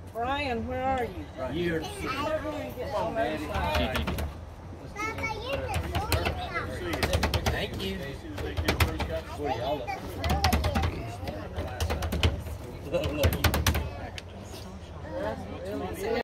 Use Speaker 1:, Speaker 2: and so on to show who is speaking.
Speaker 1: Brian, where are you?
Speaker 2: Right here.
Speaker 1: Come on, Daddy.
Speaker 2: Thank you. Look.